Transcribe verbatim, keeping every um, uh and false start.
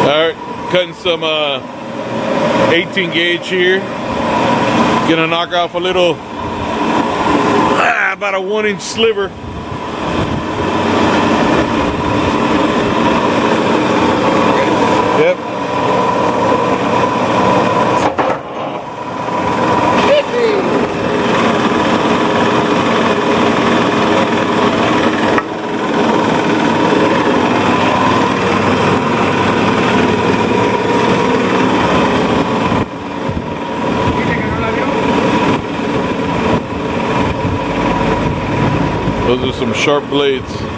Alright, cutting some uh, eighteen gauge here. Gonna knock off a little, ah, about a one inch sliver. Yep. Those are some sharp blades.